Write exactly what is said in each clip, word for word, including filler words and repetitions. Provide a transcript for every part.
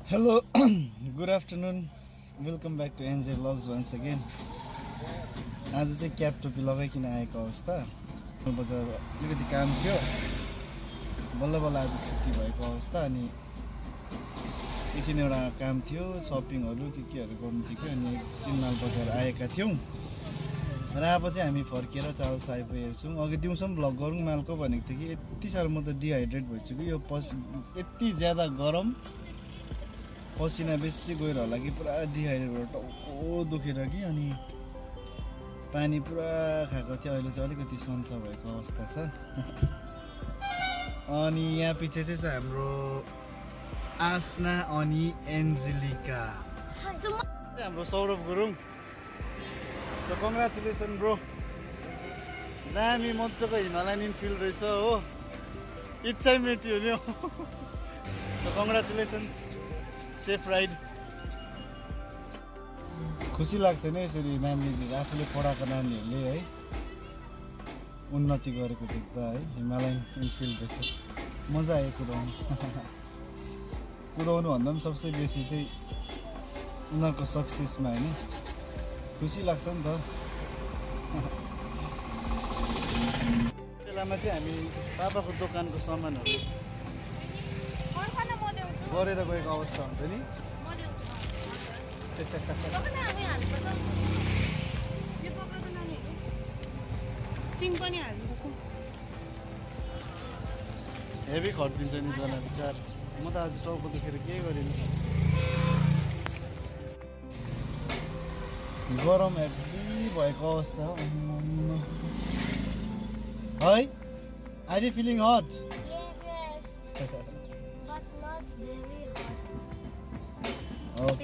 Hello, good afternoon. Welcome back to N J Vlogs once again. आज चाहिँ cap टोपी लगाइकन आएको अवस्था बजार अलिकति काम थियो बल्ल बल्ल आज छुट्टी भएको अवस्था अनि एकछिन एउटा काम थियो सपिङहरू के केहरू गर्नु थियो कि अनि तीन माइल बजार आएका थियौँ र अब चाहिँ हामी फर्केर चाल्सा आइपुगेछौँ अघि दिउँसो भ्लग गरौँ मालको भनेको थियो कि यति साह्रो म त डिहाइड्रेट भइसक्यो यो पस यति ज्यादा गरम पसिना बेसी गएर होला कि पुरा डिहाइड्रेट भएर टाउको दुखेर कि अनि पानी पुरा खाएको थियो अहिले चाहिँ अलिकति सन्चो भएको अवस्था छ अनि यहाँ पछि चाहिँ हाम्रो आस्ना अनि एन्जेलिका हाम्रो Saurabh Gurung so congratulation bro दामी मजाको हिमालयन इनफिल्ड रहेछ हो इच्छै मेट्यो नि सो कङ्ग्रेचुलेसन सेफ राइड खुसी लाग्छ नि यसरी नानीहरूले आफूले पढाएको नानीहरूले है उन्नति गरेको देख्दा है हिमालयन इनफिल्ड रहेछ मजा आयो कुदाउनु कुदाउनु भन्दा पनि सबसे बेसी चाहिँ उनीहरूको सक्सेसमा होइन खुसी लाग्छ नि त बेलामा चाहिँ हामी पापाको दोकानको सामानहरू गरेर गएको अवस्था हुन्छ नि हेभी खटिदिन्छ नि जना विचार म त आज टाउको दुखेर केही गरिनँ गरम हेभी भएको अवस्था हो है are you feeling hot Okay.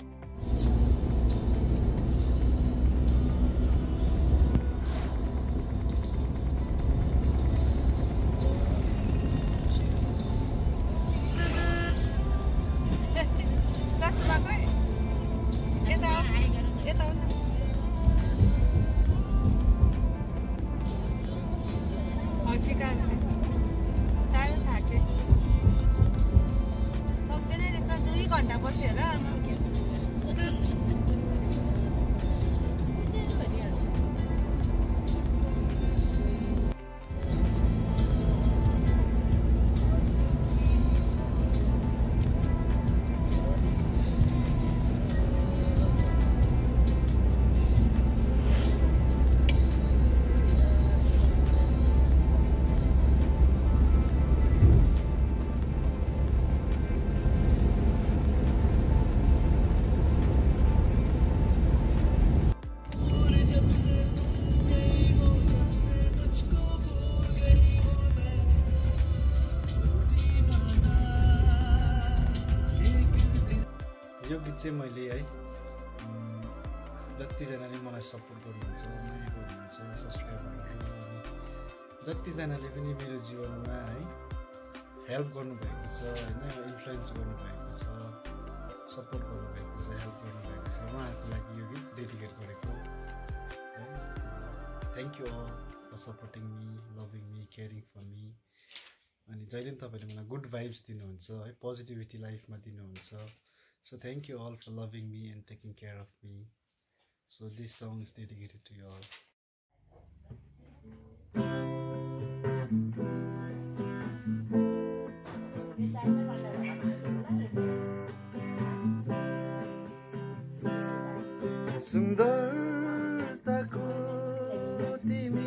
यो गीत चाहिँ मैले है जतिजनाले मलाई सपोर्ट गर्नुहुन्छ माया गर्नुहुन्छ सब्सक्राइबरहरू जतिजनाले पनि मेरो जीवनमा है हेल्प गर्नुभएको छ होइन इन्फ्लुएन्स गर्नुभएको छ सपोर्ट गर्नुभएको छ हेल्प गर्नुभएको छ उहाँहरूको लागि यो गीत डेडिकेट गरेको है thank you all for supporting me loving me caring for me अनि जहिले पनि तपाईँले मलाई गुड भाइब्स दिनुहुन्छ है पोजिटिभिटी लाइफमा दिनुहुन्छ. So thank you all for loving me and taking care of me. So this song is dedicated to you all. सुन्दरताको तिमी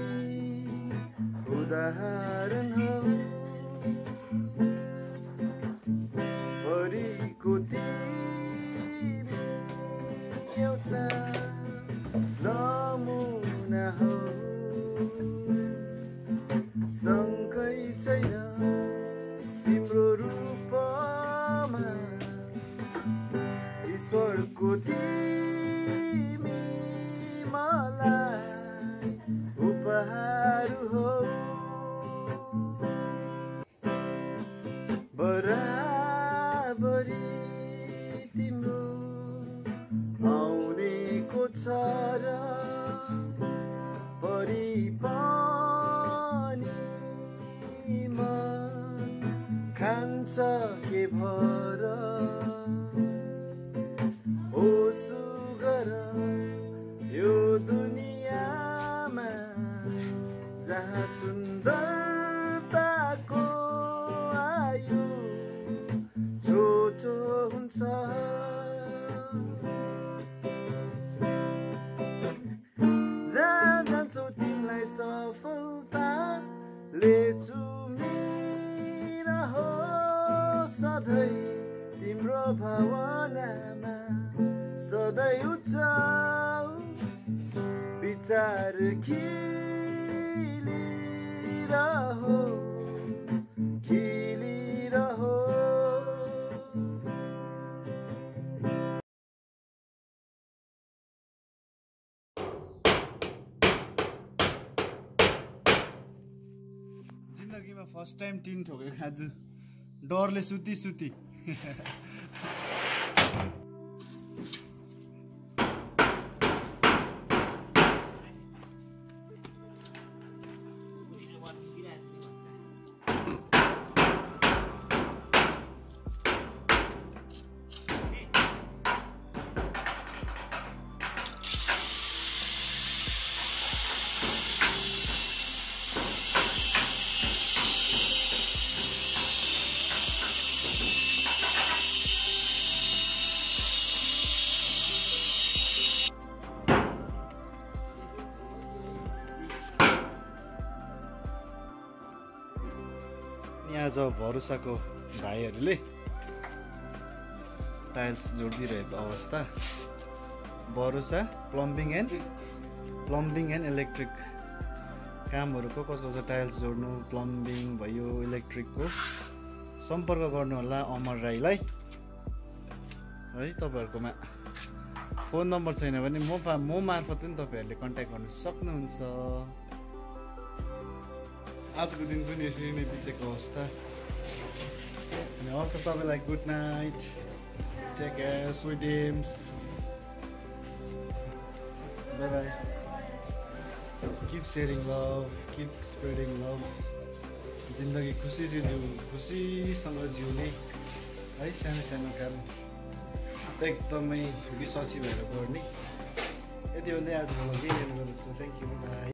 उदाहरण हो परीको तिमी एउटा नमुना हो सँगै छैन तिम्रो रूपमा ईश्वरको तिमी मलाई उपहार हो बराबरी तिम्रो आउनेको छ र परि पनि मन खान्छ के भर भावनामा सधैँ उचाउ विचार खिलिरहो खिलिरहो जिन्दगीमा फर्स्ट टाइम टिन ठोकेको आज डरले सुती सुती आज भरोसाको भाइहरूले टाइल्स जोडिदिरहेको अवस्था भरोसा plumbing and plumbing and electric कामहरू को कसो कसो टाइल्स जोड्नु प्लम्बिङ भयो इलेक्ट्रिकको सम्पर्क गर्नु होला अमर राईलाई है तपाईहरुकोमा फोन नम्बर छैन भने म म मार्फत पनि तपाईहरुले कन्ट्याक्ट गर्न सक्नुहुन्छ आजको दिन पनि यसरी नै बितेको अवस्था हवस् त सबैलाई good night take care sweet dreams bye bye keep sharing love keep spreading love जिन्दगी खुसी चाहिँ जिउ खुसीसँग जिउने है सानो सानो काम एकदमै विश्वासी भएर गर्ने यति भन्दै आजको लागि एन्ड गर्छु थ्याङ्क यू बाई